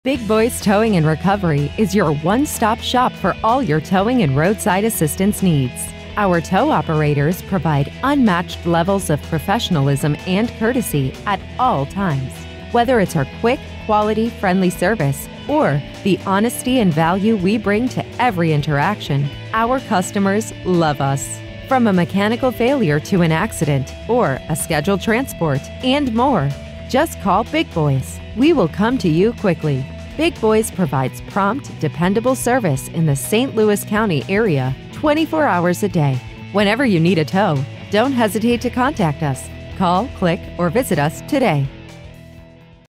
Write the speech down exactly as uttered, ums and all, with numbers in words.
Big Boys Towing and Recovery is your one-stop shop for all your towing and roadside assistance needs. Our tow operators provide unmatched levels of professionalism and courtesy at all times. Whether it's our quick, quality, friendly service or the honesty and value we bring to every interaction, our customers love us. From a mechanical failure to an accident or a scheduled transport and more, just call Big Boys. We will come to you quickly. Big Boys provides prompt, dependable service in the Saint Louis County area twenty-four hours a day. Whenever you need a tow, don't hesitate to contact us. Call, click, or visit us today.